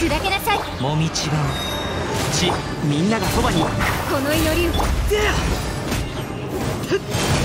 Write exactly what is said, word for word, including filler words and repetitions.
砕けなさい。 もみちがちみんながそばに。 この祈りを。